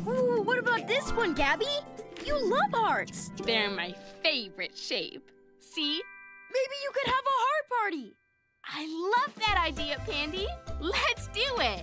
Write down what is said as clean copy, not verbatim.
Ooh, what about this one, Gabby? You love hearts. They're my favorite shape. See? Maybe you could have a heart party. I love that idea, Pandy. Let's do it.